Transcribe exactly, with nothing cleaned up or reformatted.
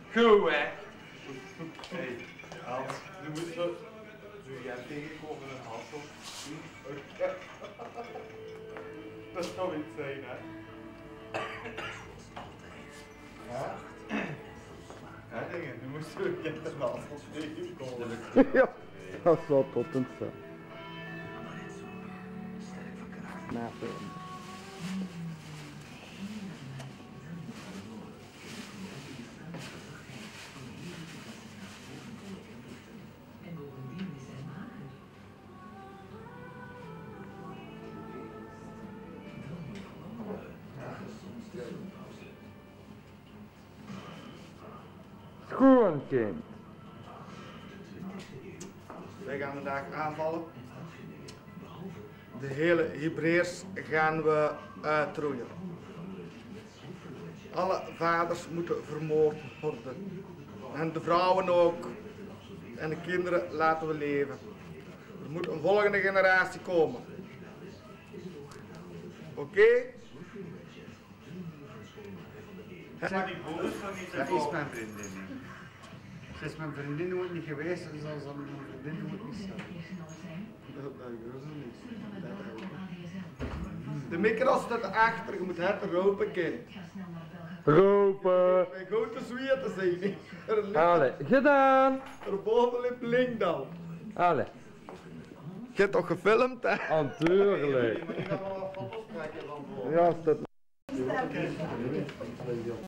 Goed, hè? Hey, Hans, nu moet zo. Nu jij tegenkomen een Hassel. Dat zou iets zijn, hè? Ja? Ja, dingen, nu moest je een een Hassel tegenkomen. Ja, dat is wel toppend zo. Snappen. Schoenkind. Wij gaan vandaag aanvallen. De hele Hebreërs gaan we uitroeien. Alle vaders moeten vermoord worden. En de vrouwen ook. En de kinderen laten we leven. Er moet een volgende generatie komen. Oké? Okay? Maar die boeren van niet dat is mijn vriendin. Ze is mijn vriendin nooit niet geweest en zal ze mijn vriendin nooit niet zijn. Dat dat is niet. De micro staat achter, je moet hard roepen, kind. Roepen. Mijn grote zweten zijn niet. Allee, gedaan. Erboven ligt link dan. Allee. Je hebt toch gefilmd, hè? Natuurlijk. Maar die gaan wel wat foto's trekken van voor. Ja, staat.